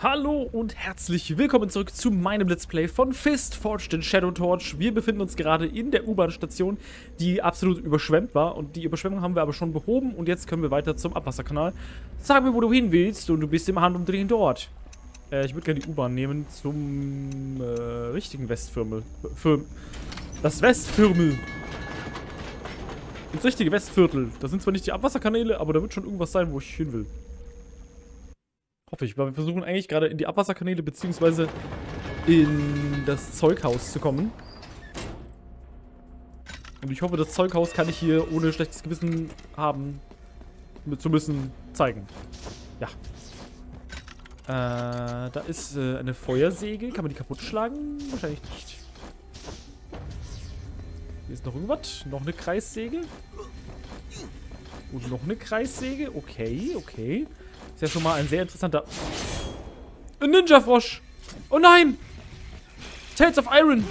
Hallo und herzlich willkommen zurück zu meinem Let's Play von Fist Forged in Shadow Torch. Wir befinden uns gerade in der U-Bahn-Station, die absolut überschwemmt war. Und die Überschwemmung haben wir aber schon behoben. Und jetzt können wir weiter zum Abwasserkanal. Sag mir, wo du hin willst und du bist im Handumdrehen dort. Ich würde gerne die U-Bahn nehmen zum richtigen Westviertel. Das Westviertel. Ins richtige Westviertel. Das sind zwar nicht die Abwasserkanäle, aber da wird schon irgendwas sein, wo ich hin will. Hoffe ich, weil wir versuchen eigentlich gerade in die Abwasserkanäle beziehungsweise in das Zeughaus zu kommen. Und ich hoffe, das Zeughaus kann ich hier ohne schlechtes Gewissen haben zu müssen zeigen. Ja. Da ist eine Feuersäge. Kann man die kaputt schlagen? Wahrscheinlich nicht. Hier ist noch irgendwas. Noch eine Kreissäge. Und noch eine Kreissäge. Okay, okay. Ist ja schon mal ein sehr interessanter... Ein Ninja-Frosch! Oh nein! Tales of Iron!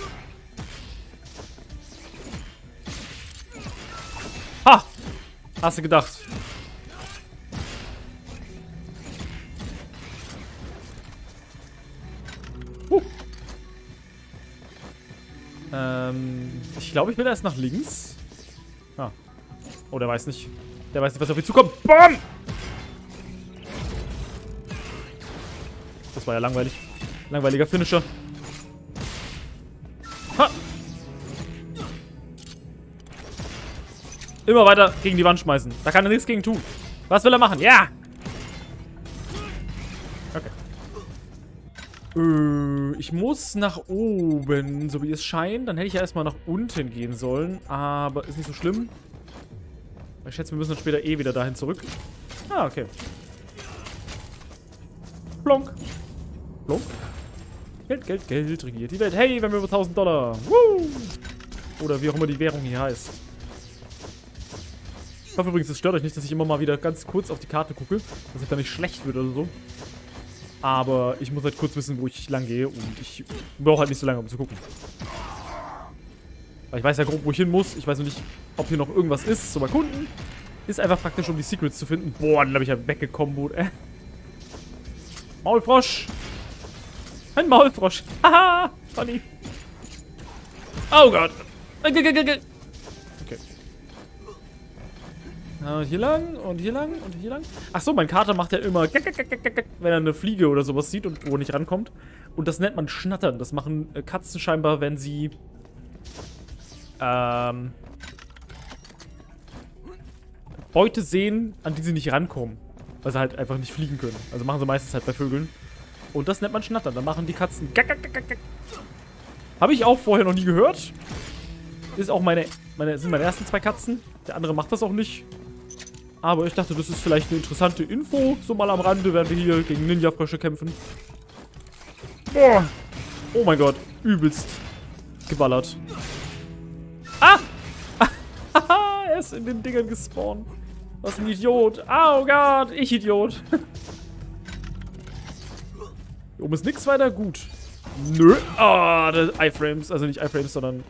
Ha! Hast du gedacht. Ich glaube, ich will erst nach links. Ah. Oh, der weiß nicht. Der weiß nicht, was auf ihn zukommt. BAM! Das war ja langweilig. Langweiliger Finisher. Ha! Immer weiter gegen die Wand schmeißen. Da kann er nichts gegen tun. Was will er machen? Ja! Okay. Ich muss nach oben, so wie es scheint. Dann hätte ich ja erstmal nach unten gehen sollen. Aber ist nicht so schlimm. Ich schätze, wir müssen dann später eh wieder dahin zurück. Ah, okay. Plonk. Plonk. Geld, Geld, Geld regiert die Welt. Hey, wir haben über 1000 Dollar. Woo! Oder wie auch immer die Währung hier heißt. Ich hoffe übrigens, es stört euch nicht, dass ich immer mal wieder ganz kurz auf die Karte gucke. Dass ich da nicht schlecht wird oder so. Aber ich muss halt kurz wissen, wo ich lang gehe. Und ich brauche halt nicht so lange, um zu gucken. Weil ich weiß ja grob, wo ich hin muss. Ich weiß noch nicht, ob hier noch irgendwas ist zum Erkunden. Ist einfach praktisch, um die Secrets zu finden. Boah, dann habe ich ja weggekombot, Maulfrosch! Ein Maulfrosch! Haha! Funny! Oh Gott! Okay. Und hier lang, und hier lang, und hier lang. Achso, mein Kater macht ja immer, wenn er eine Fliege oder sowas sieht und wo nicht rankommt. Und das nennt man Schnattern. Das machen Katzen scheinbar, wenn sie Beute sehen, an die sie nicht rankommen. Weil sie halt einfach nicht fliegen können. Also machen sie meistens halt bei Vögeln. Und das nennt man Schnattern. Dann machen die Katzen Habe ich auch vorher noch nie gehört. Ist auch sind meine ersten 2 Katzen. Der andere macht das auch nicht. Aber ich dachte, das ist vielleicht eine interessante Info. So mal am Rande, während wir hier gegen Ninja-Frösche kämpfen. Boah. Oh mein Gott. Übelst geballert. Ah! Er ist in den Dingern gespawnt. Was ein Idiot. Oh Gott, ich Idiot. Hier oben ist nichts weiter gut. Nö. Ah, oh, Iframes. Also nicht Iframes, sondern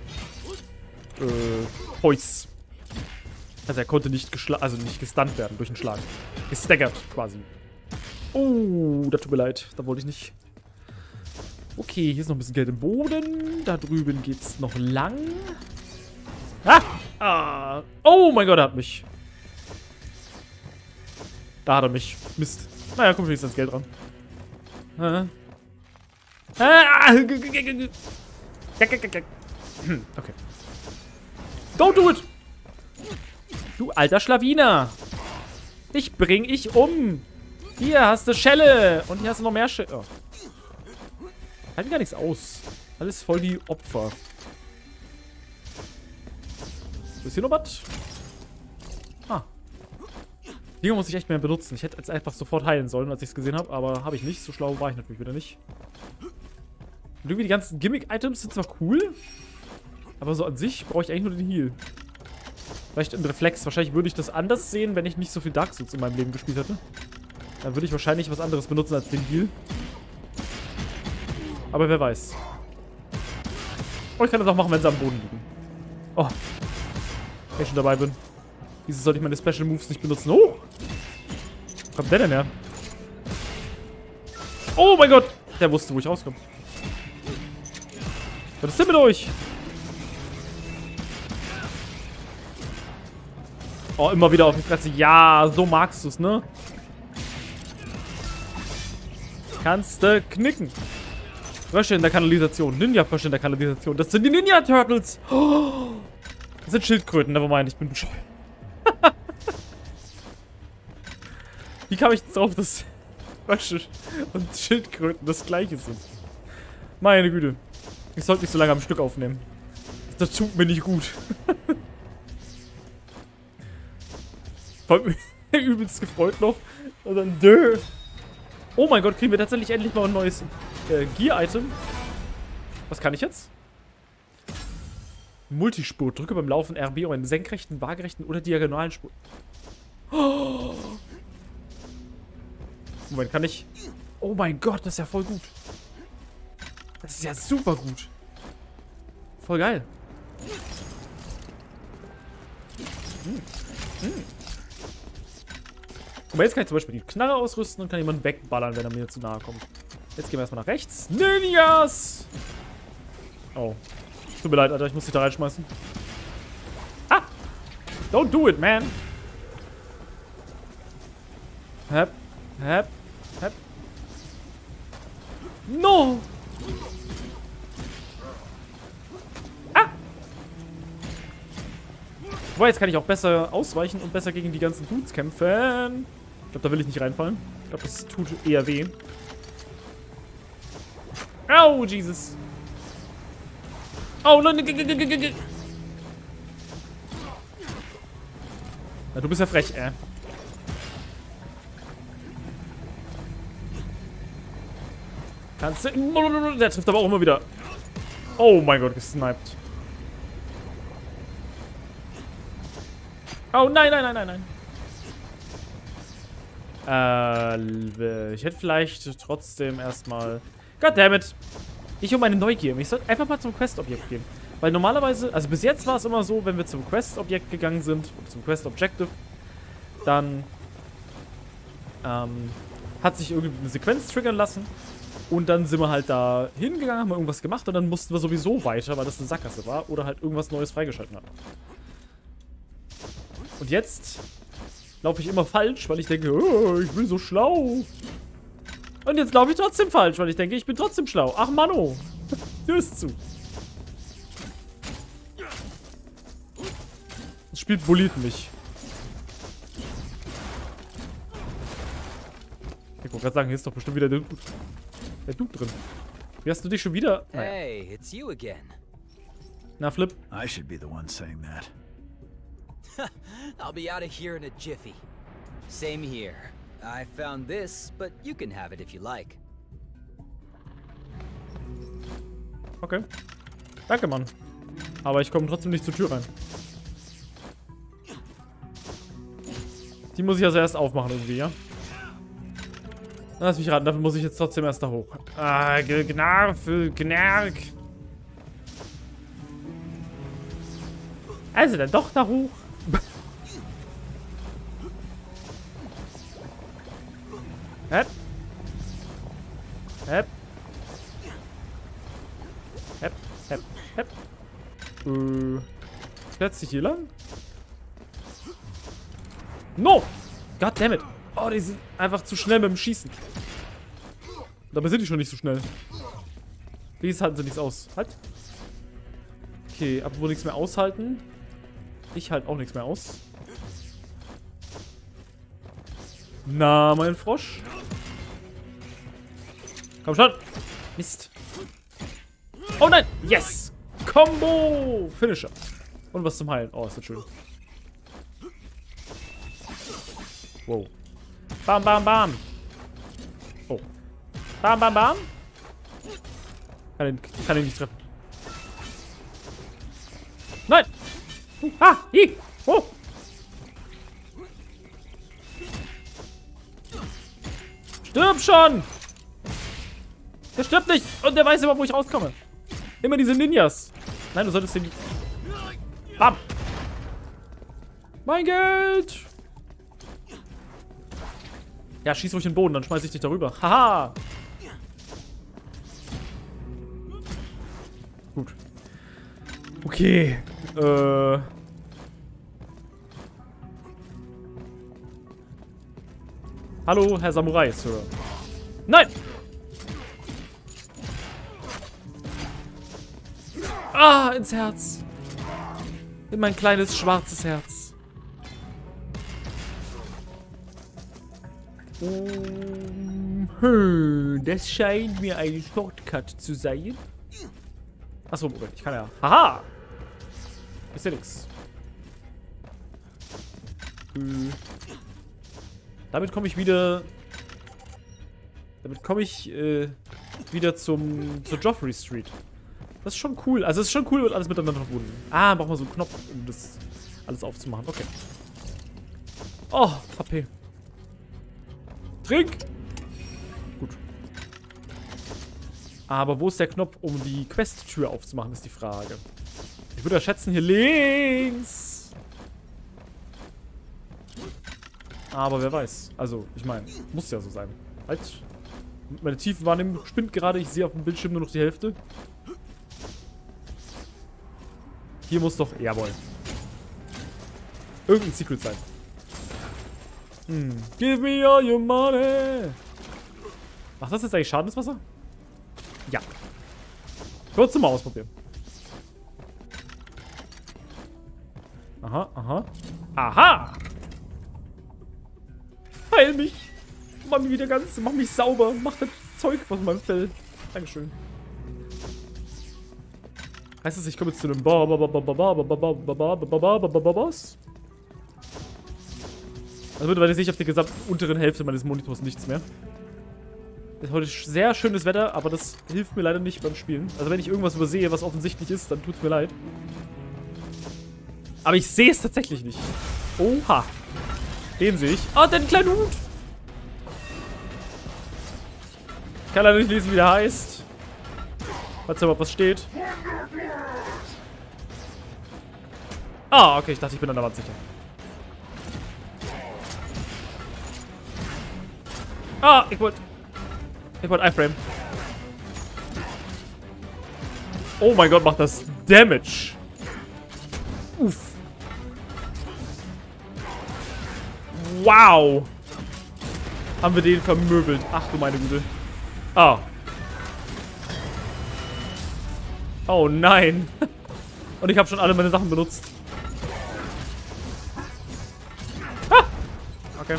Heus. Also er konnte nicht nicht gestunt werden durch einen Schlag. Gestaggert quasi. Oh, das tut mir leid. Da wollte ich nicht. Okay, hier ist noch ein bisschen Geld im Boden. Da drüben geht's noch lang. Ah! Ah! Oh mein Gott, er hat mich. Da hat er mich. Mist. Naja, kommt wenigstens das Geld ran. Okay. Don't do it! Du alter Schlawiner! Dich bring ich um! Hier hast du Schelle! Und hier hast du noch mehr Schelle. Oh. Halten gar nichts aus. Alles voll die Opfer. Ist hier noch was? Ah. Dinge muss ich echt mehr benutzen. Ich hätte jetzt einfach sofort heilen sollen, als ich es gesehen habe, aber habe ich nicht. So schlau war ich natürlich wieder nicht. Und irgendwie die ganzen Gimmick-Items sind zwar cool, aber so an sich brauche ich eigentlich nur den Heal. Vielleicht ein Reflex. Wahrscheinlich würde ich das anders sehen, wenn ich nicht so viel Dark Souls in meinem Leben gespielt hätte. Dann würde ich wahrscheinlich was anderes benutzen als den Heal. Aber wer weiß. Oh, ich kann das auch machen, wenn sie am Boden liegen. Oh. Wenn ich schon dabei bin. Wieso sollte ich meine Special Moves nicht benutzen? Oh! Wo kommt der denn her? Oh mein Gott. Der wusste, wo ich rauskomme. Was ist denn mit euch? Oh, immer wieder auf die Fresse. Ja, so magst du es, ne? Kannst du knicken. Frösche in der Kanalisation. Ninja-Frösche in der Kanalisation. Das sind die Ninja-Turtles. Oh, das sind Schildkröten. Nevermind, ich bin bescheuert. Wie kam ich jetzt drauf, dass Frösche und Schildkröten das gleiche sind? Meine Güte. Ich sollte nicht so lange am Stück aufnehmen. Das tut mir nicht gut. Voll übelst gefreut noch. Und dann dö. Oh mein Gott, kriegen wir tatsächlich endlich mal ein neues Gear-Item. Was kann ich jetzt? Multispur. Drücke beim Laufen RB, um einen senkrechten, waagerechten oder diagonalen Spur. Oh. Moment, kann ich... Oh mein Gott, das ist ja voll gut. Das ist ja super gut. Voll geil. Aber jetzt kann ich zum Beispiel die Knarre ausrüsten und kann jemanden wegballern, wenn er mir zu nahe kommt. Jetzt gehen wir erstmal nach rechts. Ninjas! Oh. Tut mir leid, Alter, ich muss dich da reinschmeißen. Ah! Don't do it, man! Hep. Hep. Hep. No! Ah! Wobei, jetzt kann ich auch besser ausweichen und besser gegen die ganzen Dudes kämpfen. Ich glaube, da will ich nicht reinfallen. Ich glaube, das tut eher weh. Oh, Jesus. Oh, nein. Na, du bist ja frech, Kannst du... Der trifft aber auch immer wieder. Oh mein Gott, gesniped. Oh, nein. Ich hätte vielleicht trotzdem erstmal... Goddammit. Ich meine Neugier. Ich sollte einfach mal zum Quest-Objekt gehen. Weil normalerweise... Also bis jetzt war es immer so, wenn wir zum Quest-Objekt gegangen sind, zum Quest-Objective, dann hat sich irgendwie eine Sequenz triggern lassen. Und dann sind wir halt da hingegangen, haben irgendwas gemacht und dann mussten wir sowieso weiter, weil das eine Sackgasse war oder halt irgendwas Neues freigeschalten hat. Und jetzt laufe ich immer falsch, weil ich denke, oh, ich bin so schlau. Und jetzt laufe ich trotzdem falsch, weil ich denke, ich bin trotzdem schlau. Ach, Manno. Tür ist zu. Das spielt Bolid mich. Ich wollte gerade sagen, hier ist doch bestimmt wieder der Dude drin. Wie hast du dich schon wieder... Hey, it's you again. Na, Flip. I should be the one saying that. I'll be out of here in a jiffy. Same here. I found this, but you can have it if you like. Okay. Danke, Mann. Aber ich komme trotzdem nicht zur Tür rein. Die muss ich also erst aufmachen irgendwie, ja? Lass mich raten, dafür muss ich jetzt trotzdem erst da hoch. Ah, Gnarg. Also dann doch da hoch. Hep. Hep. Hep, hep, hep. Plötzlich hier lang? No! Goddammit! Oh, die sind einfach zu schnell mit dem Schießen. Dabei sind die schon nicht so schnell. Wenigstens halten sie nichts aus. Halt. Okay, apropos nichts mehr aushalten. Ich halte auch nichts mehr aus. Na, mein Frosch. Komm schon. Mist. Oh nein. Yes. Combo. Finisher. Und was zum Heilen. Oh, ist das schön. Wow. Bam, bam, bam. Oh. Bam, bam, bam. Kann ihn nicht treffen. Nein. Ah. Hi. Oh. Stirb schon. Der stirbt nicht. Und der weiß immer, wo ich rauskomme. Immer diese Ninjas. Nein, du solltest den... Bam. Mein Geld. Ja, schieß ruhig in den Boden, dann schmeiß ich dich darüber. Haha. Gut. Okay. Hallo, Herr Samurai, Sir. Nein! Ah, ins Herz. In mein kleines schwarzes Herz. Das scheint mir ein Shortcut zu sein. Achso, Moment, ich kann ja. Haha! Ist ja nix. Damit komme ich wieder. Damit komme ich wieder zur Joffrey Street. Das ist schon cool. Also es ist schon cool und alles miteinander verbunden. Ah, brauchen wir so einen Knopf, um das alles aufzumachen. Okay. Oh, HP. Trink! Gut. Aber wo ist der Knopf, um die Quest-Tür aufzumachen, ist die Frage. Ich würde ja schätzen, hier links. Aber wer weiß. Also, ich meine, muss ja so sein. Halt. Meine Tiefenwahrnehmung spinnt gerade. Ich sehe auf dem Bildschirm nur noch die Hälfte. Hier muss doch... Jawohl. Irgendein Secret sein. Give me all your money. Macht das jetzt eigentlich Schaden, das Wasser? Ja. Kurz mal ausprobieren. Aha, aha. Aha! Heil mich! Mach mich wieder ganz... Mach mich sauber. Mach das Zeug von meinem Fell. Dankeschön. Heißt das, ich komme jetzt zu einem Boss? Also mittlerweile sehe ich auf der gesamten unteren Hälfte meines Monitors nichts mehr. Ist heute sehr schönes Wetter, aber das hilft mir leider nicht beim Spielen. Also wenn ich irgendwas übersehe, was offensichtlich ist, dann tut's mir leid. Aber ich sehe es tatsächlich nicht. Oha. Den sehe ich. Oh, den kleinen Hut. Ich kann leider nicht lesen, wie der heißt. Falls da überhaupt was steht. Ah, okay, ich dachte, ich bin an der Wand sicher. Ah, ich wollte iframe. Oh mein Gott, macht das Damage. Uff. Wow. Haben wir den vermöbelt. Ach du meine Güte. Ah. Oh nein. Und ich habe schon alle meine Sachen benutzt. Ah. Okay.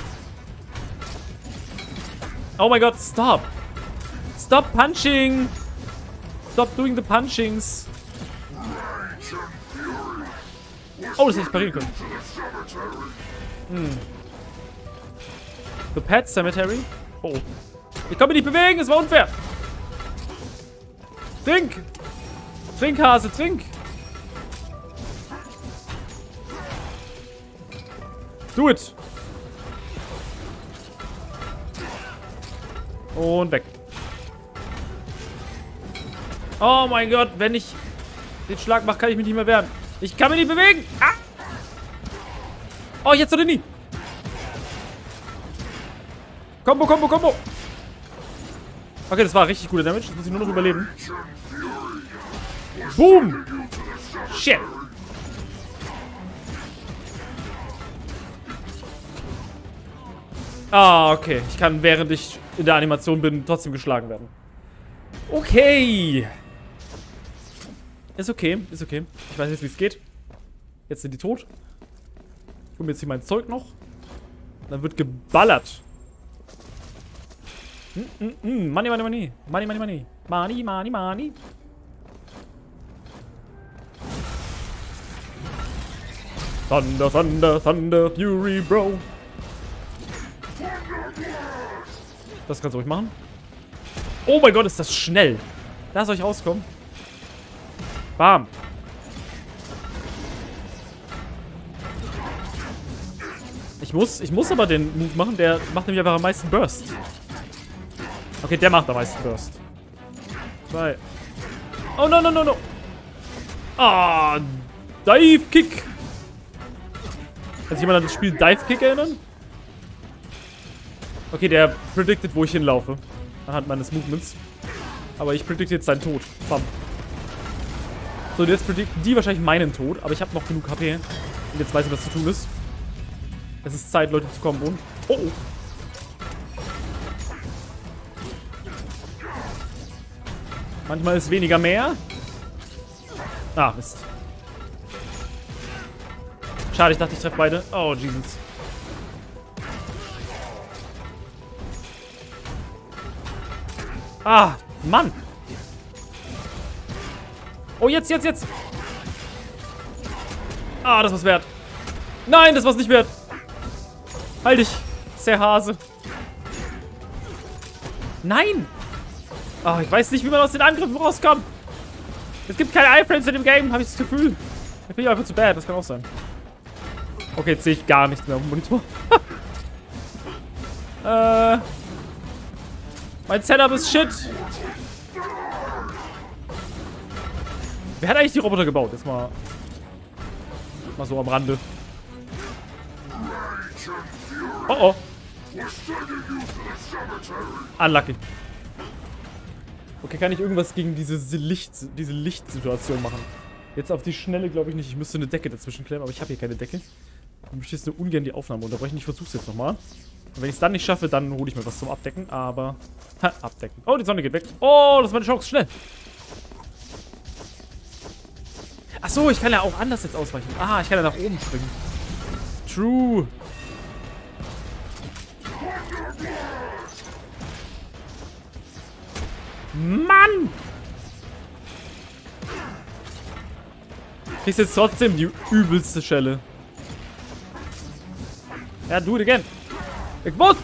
Oh mein Gott, stop. Stop punching. Stop doing the punchings. Oh, das hätte ich parieren können. The Pet Cemetery. Oh. Ich kann mich nicht bewegen, es war unfair. Trink. Trink, Hase, trink. Do it. Und weg. Oh mein Gott, wenn ich den Schlag mache, kann ich mich nicht mehr wehren. Ich kann mich nicht bewegen. Ah. Oh, jetzt oder nie. Combo, Combo, Combo. Okay, das war richtig guter Damage. Das muss ich nur noch überleben. Boom. Shit. Ah, okay. Ich kann, während ich in der Animation bin, trotzdem geschlagen werden. Okay. Ist okay, ist okay. Ich weiß jetzt, wie es geht. Jetzt sind die tot. Ich hole mir jetzt hier mein Zeug noch. Dann wird geballert. Money, money, money. Money, money, money. Money, money, money. Thunder, Thunder, Thunder, Fury, Bro. Das kannst du ruhig machen. Oh mein Gott, ist das schnell. Lasst euch rauskommen. Bam. Ich muss aber den Move machen. Der macht nämlich einfach am meisten Burst. Okay, der macht am meisten Burst. 2. Oh, no, no, no, no. Ah, Dive Kick. Kann sich jemand an das Spiel Dive Kick erinnern? Okay, der predicted, wo ich hinlaufe. Anhand meines Movements. Aber ich predikte jetzt seinen Tod. Bam. So, jetzt predikten die wahrscheinlich meinen Tod, aber ich habe noch genug HP. Und jetzt weiß ich, was zu tun ist. Es ist Zeit, Leute zu kommen und... Oh, oh. Manchmal ist weniger mehr. Ah, Mist. Schade, ich dachte, ich treffe beide. Oh, Jesus. Ah, Mann. Oh, jetzt. Ah, das war's wert. Nein, das war's nicht wert. Halt dich, Sir Hase. Nein. Ah, ich weiß nicht, wie man aus den Angriffen rauskommt. Es gibt keine Iframes in dem Game, habe ich das Gefühl. Ich bin einfach zu bad, das kann auch sein. Okay, jetzt sehe ich gar nichts mehr auf dem Monitor. Mein Setup ist shit. Wer hat eigentlich die Roboter gebaut? Jetzt mal so am Rande. Oh oh. Unlucky. Okay, kann ich irgendwas gegen diese Lichtsituation machen? Jetzt auf die Schnelle glaube ich nicht. Ich müsste eine Decke dazwischen klemmen, aber ich habe hier keine Decke. Ich möchte jetzt nur ungern die Aufnahme unterbrechen. Ich versuche es jetzt nochmal. Und wenn ich es dann nicht schaffe, dann hole ich mir was zum Abdecken. Aber... Ha, abdecken. Oh, die Sonne geht weg. Oh, das ist meine Chance. Schnell. Achso, ich kann ja auch anders jetzt ausweichen. Ah, ich kann ja nach oben springen. True. Mann! Kriegst jetzt trotzdem die übelste Schelle. Ja, do it again. Ich muss!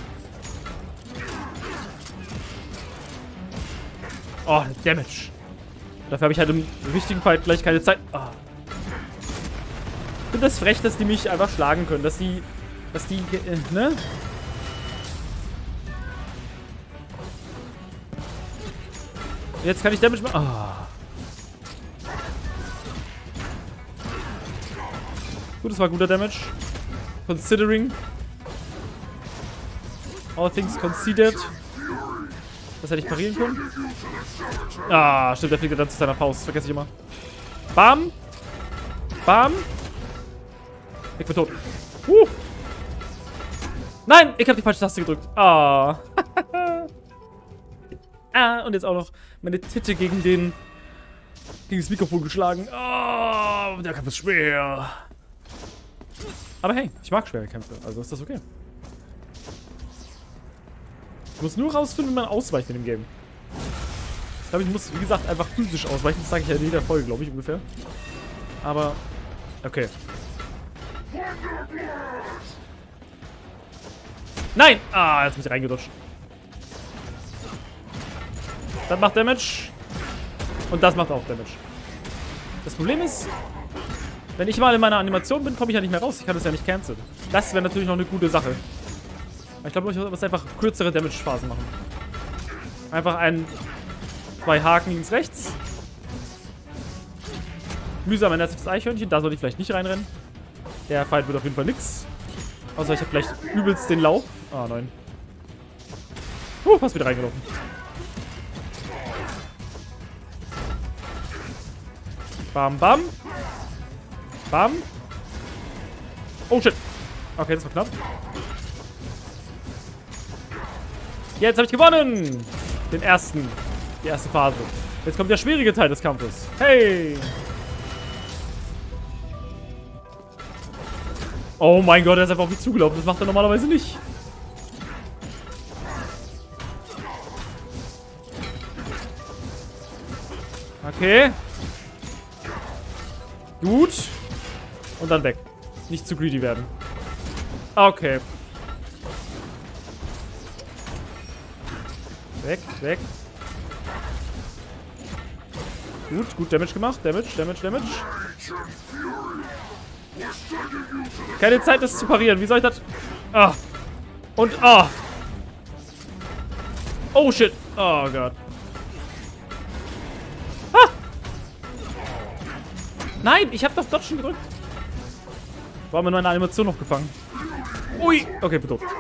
Oh, Damage. Dafür habe ich halt im richtigen Fight gleich keine Zeit. Oh. Ich finde das frech, dass die mich einfach schlagen können. Dass die, ne? Jetzt kann ich Damage machen. Oh. Gut, das war guter Damage. Considering. All things considered. Das hätte ich parieren können. Ah, stimmt, der fliegt dann zu seiner Faust. Vergesse ich immer. Bam. Bam. Ich bin tot. Nein, ich habe die falsche Taste gedrückt. Ah. Ah, und jetzt auch noch meine Titte gegen das Mikrofon geschlagen. Oh, der Kampf ist schwer. Aber hey, ich mag schwere Kämpfe, also ist das okay. Ich muss nur rausfinden, wie man ausweicht in dem Game. Ich glaube, ich muss, wie gesagt, einfach physisch ausweichen. Das sage ich ja in jeder Folge, glaube ich, ungefähr. Aber, okay. Nein! Ah, jetzt bin ich reingerutscht. Das macht Damage. Und das macht auch Damage. Das Problem ist, wenn ich mal in meiner Animation bin, komme ich ja nicht mehr raus. Ich kann das ja nicht canceln. Das wäre natürlich noch eine gute Sache. Aber ich glaube, ich muss einfach kürzere Damage-Phasen machen. Einfach zwei Haken links, rechts. Mühsam ein letztes Eichhörnchen. Da sollte ich vielleicht nicht reinrennen. Der Fight wird auf jeden Fall nix. Außer ich habe gleich übelst den Lauf. Ah, nein. Fast wieder reingelaufen. Bam, bam. Bam. Oh, shit. Okay, das war knapp. Jetzt habe ich gewonnen. Die erste Phase. Jetzt kommt der schwierige Teil des Kampfes. Hey. Oh mein Gott, er ist einfach auf mich zugelaufen. Das macht er normalerweise nicht. Okay. Gut. Und dann weg. Nicht zu greedy werden. Okay. Weg, weg. Gut Damage gemacht. Damage. Keine Zeit, das zu parieren. Wie soll ich das... Ah. Und... Ah. Oh, shit. Oh, Gott. Ah. Nein, ich habe doch Dodgen gedrückt. War mir nur eine Animation noch gefangen. Ui. Okay, bin tot.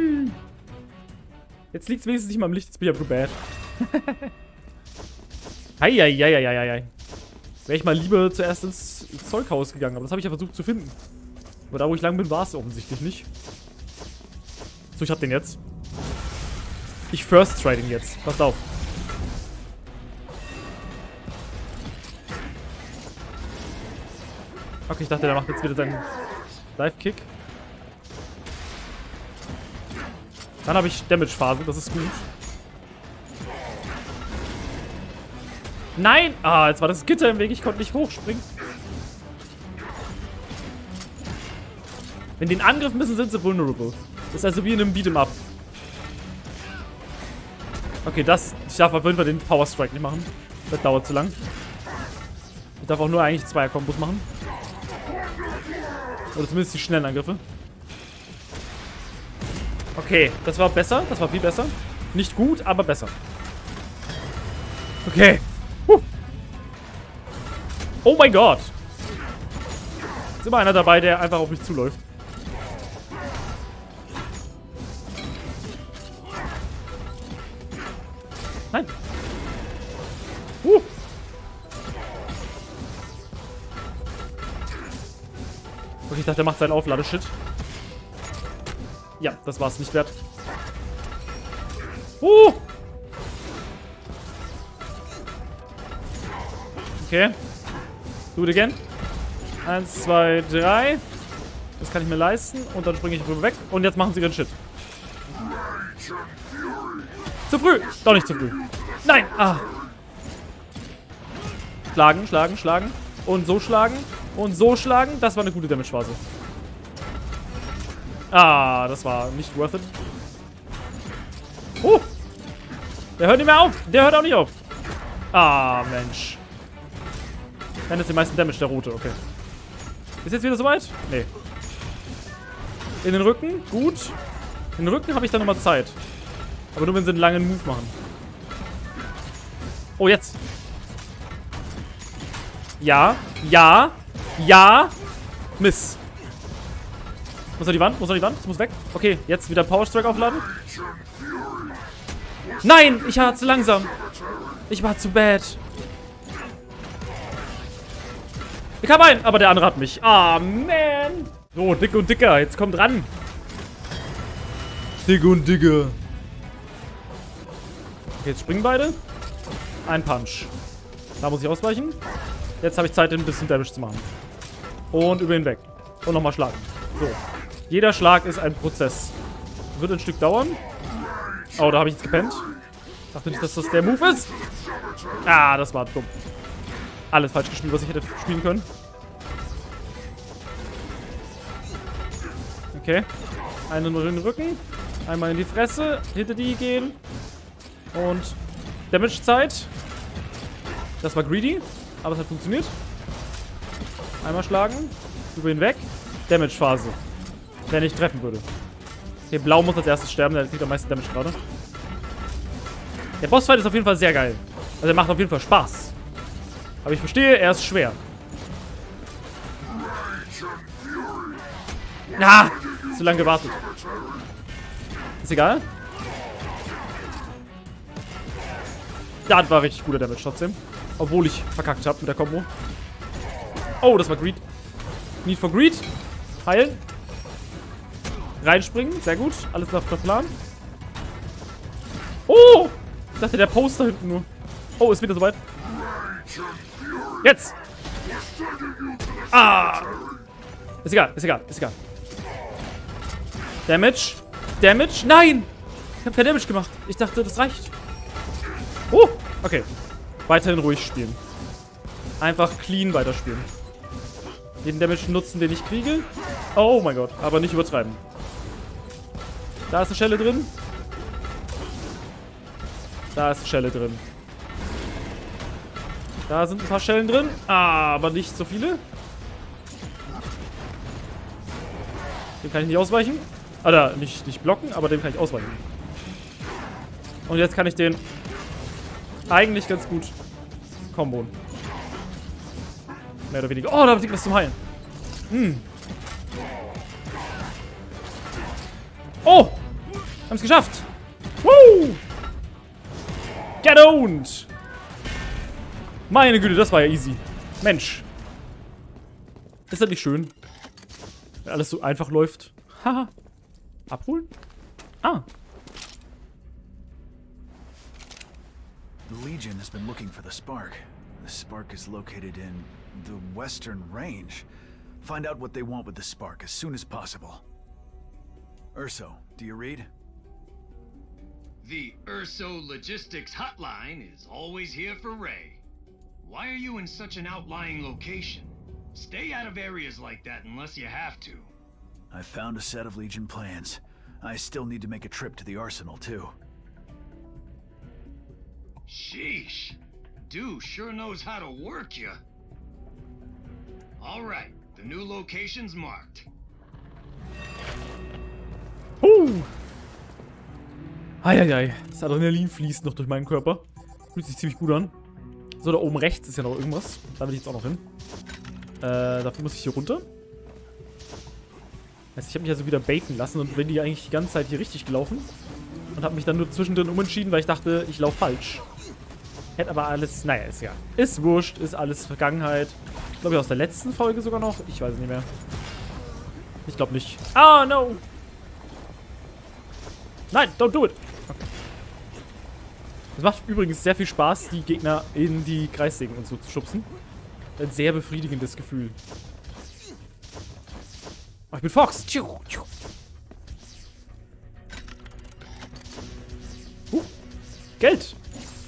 Jetzt liegt es wenigstens nicht mal im Licht. Jetzt bin ich aber bad. Eieieiei. Wäre ich mal lieber zuerst ins Zeughaus gegangen, aber das habe ich ja versucht zu finden. Aber da, wo ich lang bin, war es offensichtlich nicht. So, ich hab den jetzt. Ich first try den jetzt. Passt auf. Okay, ich dachte, der macht jetzt wieder seinen Dive-Kick. Dann habe ich Damage-Phase, das ist gut. Nein! Ah, jetzt war das Gitter im Weg, ich konnte nicht hochspringen. Wenn die in Angriff müssen, sind sie vulnerable. Das ist also wie in einem Beat'em-up. Okay, ich darf auf jeden Fall den Power Strike nicht machen. Das dauert zu lang. Ich darf auch nur eigentlich Zweier-Kombos machen. Oder zumindest die schnellen Angriffe. Okay, das war besser. Das war viel besser. Nicht gut, aber besser. Okay. Oh mein Gott. Ist immer einer dabei, der einfach auf mich zuläuft. Nein. Okay, ich dachte, der macht seinen Aufladeshit. Ja, das war's nicht wert. Okay. Do it again. 1, 2, 3. Das kann ich mir leisten. Und dann springe ich drüber weg. Und jetzt machen sie ihren Shit. Zu früh. Doch nicht zu früh. Nein. Ah. Schlagen, schlagen, schlagen. Und so schlagen. Und so schlagen. Das war eine gute Damage-Phase. Ah, das war nicht worth it. Der hört nicht mehr auf. Der hört auch nicht auf. Ah, Mensch. Dann ist den meisten Damage, der rote. Okay. Ist jetzt wieder soweit? Nee. In den Rücken. Gut. In den Rücken habe ich dann nochmal Zeit. Aber nur, wenn sie einen langen Move machen. Oh, jetzt. Ja. Ja. Ja. Miss. Muss an die Wand? Muss an die Wand? Das muss weg. Okay, jetzt wieder Power Strike aufladen. Nein! Ich war zu langsam. Ich war zu bad. Ich habe einen, aber der andere hat mich. Ah, man. So, dick und dicker. Jetzt kommt ran. Dick und dicker. Okay, jetzt springen beide. Ein Punch. Da muss ich ausweichen. Jetzt habe ich Zeit, ein bisschen Damage zu machen. Und über ihn weg. Und nochmal schlagen. So. Jeder Schlag ist ein Prozess. Wird ein Stück dauern. Oh, da habe ich jetzt gepennt. Dachte nicht, dass das der Move ist. Ah, das war dumm. Alles falsch gespielt, was ich hätte spielen können. Okay. Einen in den Rücken. Einmal in die Fresse. Hinter die gehen. Und Damage-Zeit. Das war greedy. Aber es hat funktioniert. Einmal schlagen. Über ihn weg. Damage-Phase. Wenn ich treffen würde. Okay, Blau muss als erstes sterben. Der kriegt am meisten Damage gerade. Der Bossfight ist auf jeden Fall sehr geil. Also er macht auf jeden Fall Spaß. Aber ich verstehe, er ist schwer. Ah! Zu lange gewartet. Ist egal. Das war richtig guter Damage trotzdem. Obwohl ich verkackt habe mit der Combo. Oh, das war Greed. Need for Greed. Heilen. Reinspringen. Sehr gut. Alles nach Plan. Oh! Ich dachte, der Poster hinten nur. Oh, ist wieder soweit. Jetzt! Ah! Ist egal, ist egal, ist egal. Damage. Damage. Nein! Ich habe kein Damage gemacht. Ich dachte, das reicht. Okay. Weiterhin ruhig spielen. Einfach clean weiterspielen. Den Damage nutzen, den ich kriege. Oh mein Gott. Aber nicht übertreiben. Da ist eine Schelle drin. Da ist eine Schelle drin. Da sind ein paar Schellen drin. Aber nicht so viele. Dem kann ich nicht ausweichen. Oder nicht blocken, aber dem kann ich ausweichen. Und jetzt kann ich den eigentlich ganz gut komboen. Mehr oder weniger. Oh, da liegt was zum Heilen. Oh! Haben es geschafft. Woo! Get owned! Meine Güte, das war ja easy. Mensch. Ist das nicht schön? Wenn alles so einfach läuft. Haha. Abholen? Ah. The Legion has been looking for the Spark. The Spark is located in the Western Range. Find out what they want with the Spark as soon as possible. Urso, do you read? The Urso Logistics Hotline is always here for Ray. Why are you in such an outlying location? Stay out of areas like that unless you have to. I found a set of Legion plans. I still need to make a trip to the arsenal, too. Sheesh. Dude sure knows how to work ya. Alright, the new location's marked. Eieiei. Das Adrenalin fließt noch durch meinen Körper. Fühlt sich ziemlich gut an. So, da oben rechts ist ja noch irgendwas. Da will ich jetzt auch noch hin. Dafür muss ich hier runter. Also ich habe mich also wieder baiten lassen und bin die eigentlich die ganze Zeit hier richtig gelaufen. Und habe mich dann nur zwischendrin umentschieden, weil ich dachte, ich laufe falsch. Hätte aber alles... Naja, ist ja. Ist wurscht, ist alles Vergangenheit. Ich glaube, aus der letzten Folge sogar noch. Ich weiß es nicht mehr. Ich glaube nicht. Ah, no! Nein, don't do it! Okay. Es macht übrigens sehr viel Spaß, die Gegner in die Kreissägen und so zu schubsen. Ein sehr befriedigendes Gefühl. Oh, ich bin Fox! Geld!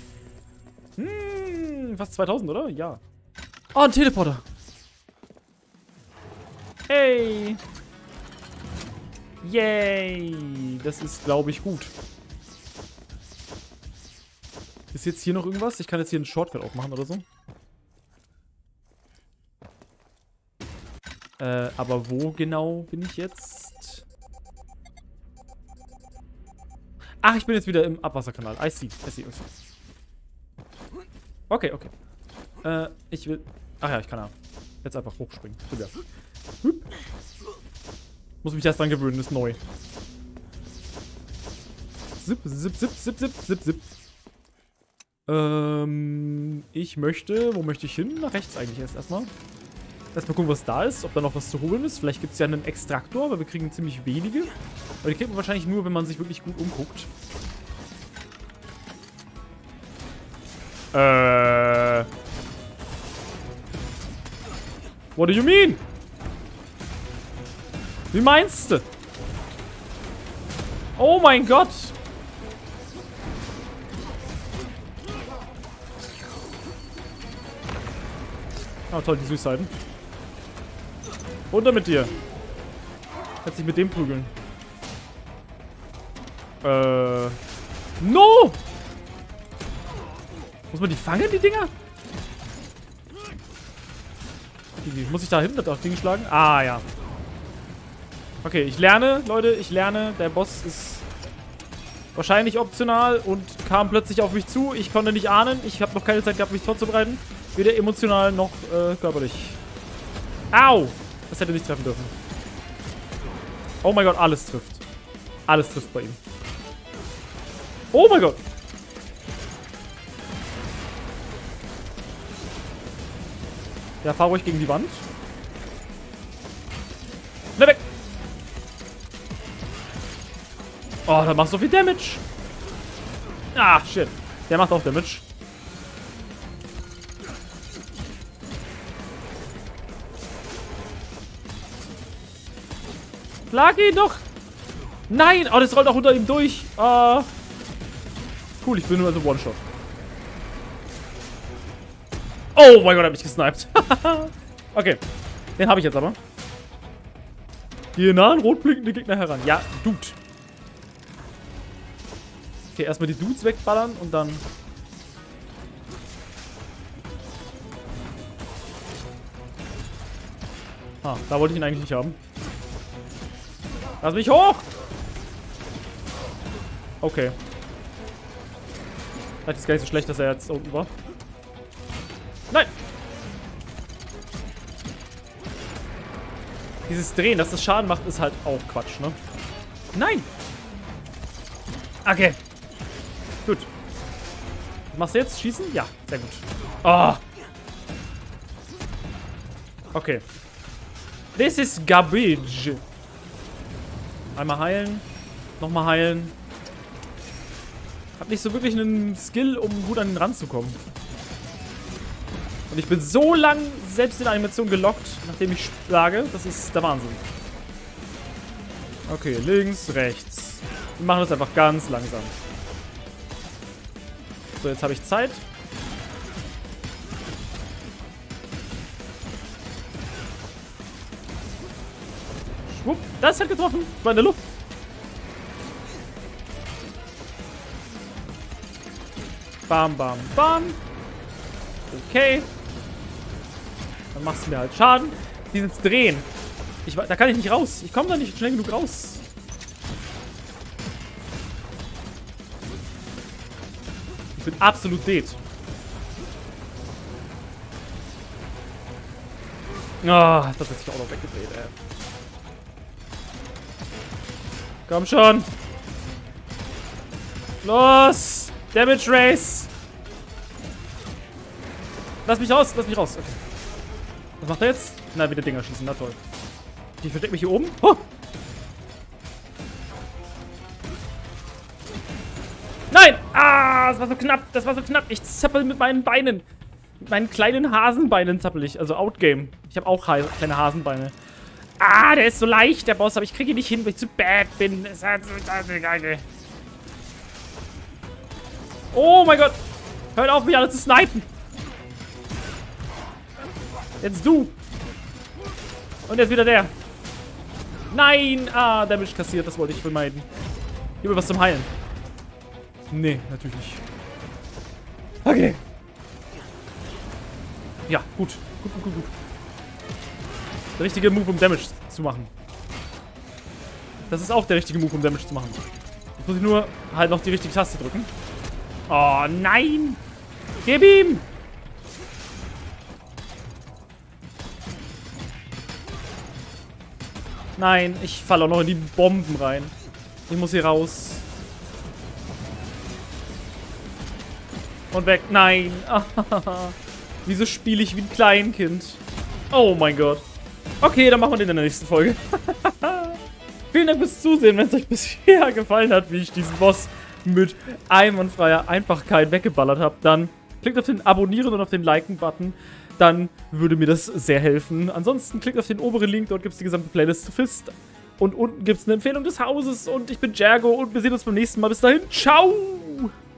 Fast 2000, oder? Ja. Oh, ein Teleporter! Hey! Yay! Das ist, glaube ich, gut. Ist jetzt hier noch irgendwas? Ich kann jetzt hier einen Shortcut aufmachen oder so. Aber wo genau bin ich jetzt? Ach, ich bin jetzt wieder im Abwasserkanal. I see. Okay, okay. Ich will... Ach ja, ich kann ja jetzt einfach hochspringen. Super. Muss mich erst dran gewöhnen, ist neu. Zip, zip, zip, zip, zip, zip, zip. Ich möchte... Wo möchte ich hin? Nach rechts eigentlich erstmal. Erstmal gucken, was da ist. Ob da noch was zu holen ist. Vielleicht gibt es ja einen Extraktor, weil wir kriegen ziemlich wenige. Aber die kriegt man wahrscheinlich nur, wenn man sich wirklich gut umguckt. What do you mean? Wie meinst du? Oh mein Gott! Oh toll, die Süßheiten. Runter mit dir. Kannst dich mit dem prügeln. No! Muss man die fangen, die Dinger? Muss ich da hinten das Ding schlagen? Ah, ja. Okay, ich lerne, Leute, ich lerne. Der Boss ist wahrscheinlich optional und kam plötzlich auf mich zu. Ich konnte nicht ahnen. Ich habe noch keine Zeit gehabt, mich vorzubereiten. Weder emotional noch körperlich. Au! Das hätte nicht treffen dürfen. Oh mein Gott, alles trifft. Alles trifft bei ihm. Oh mein Gott! Ja, fahr ruhig gegen die Wand. Ne, weg! Oh, da macht so viel Damage. Ah, shit. Der macht auch Damage. Schlag ihn doch! Nein! Oh, das rollt auch unter ihm durch. Cool, ich bin nur also One-Shot. Oh mein Gott, er hat mich gesniped. Okay, den habe ich jetzt aber. Hier nah an rot blinkende Gegner heran. Ja, Dude. Okay, erstmal die Dudes wegballern und dann... Ah, da wollte ich ihn eigentlich nicht haben. Lass mich hoch! Okay. Vielleicht ist gar nicht so schlecht, dass er jetzt unten war. Nein! Dieses Drehen, dass das Schaden macht, ist halt auch Quatsch, ne? Nein! Okay. Gut. Was machst du jetzt? Schießen? Ja, sehr gut. Oh, Okay. This is garbage. Einmal heilen. Nochmal heilen. Hab nicht so wirklich einen Skill, um gut an den Rand zu kommen. Und ich bin so lang selbst in der Animation gelockt, nachdem ich schlage. Das ist der Wahnsinn. Okay, links, rechts. Wir machen das einfach ganz langsam. So, jetzt habe ich Zeit. Schwupp, das hat getroffen. Ich war in der Luft. Bam, bam, bam. Okay. Dann machst du mir halt Schaden. Die sind drehen. Da kann ich nicht raus. Ich komme da nicht schnell genug raus. Ich bin absolut dead. Ah, das hat sich auch noch weggedreht, ey. Komm schon. Los. Damage Race. Lass mich raus, Okay. Was macht er jetzt? Na, wieder Dinger schießen, na toll. Ich verstecke mich hier oben. Oh. Nein! Ah, das war so knapp, Ich zappel mit meinen Beinen. Mit meinen kleinen Hasenbeinen zappel ich. Also Outgame. Ich habe auch kleine Hasenbeine. Ah, der ist so leicht, der Boss, aber ich kriege ihn nicht hin, weil ich zu bad bin. Das ist halt so geil. Oh mein Gott! Hört auf, mich alle zu snipen! Jetzt du! Und jetzt wieder der. Nein! Ah, Damage kassiert, das wollte ich vermeiden. Gib mir was zum Heilen. Nee, natürlich nicht. Okay. Ja, gut. Gut. Der richtige Move, um Damage zu machen. Das ist auch der richtige Move, um Damage zu machen. Jetzt muss ich nur halt noch die richtige Taste drücken. Oh, nein! Gib ihm! Nein, ich falle auch noch in die Bomben rein. Ich muss hier raus. Und weg. Nein. Wieso spiele ich wie ein Kleinkind? Oh mein Gott. Okay, dann machen wir den in der nächsten Folge. Vielen Dank fürs Zusehen. Wenn es euch bisher gefallen hat, wie ich diesen Boss mit einwandfreier Einfachkeit weggeballert habe, dann klickt auf den Abonnieren und auf den Liken-Button. Dann würde mir das sehr helfen. Ansonsten klickt auf den oberen Link, dort gibt es die gesamte Playlist zu Fist. Und unten gibt es eine Empfehlung des Hauses. Und ich bin Jergo und wir sehen uns beim nächsten Mal. Bis dahin, ciao!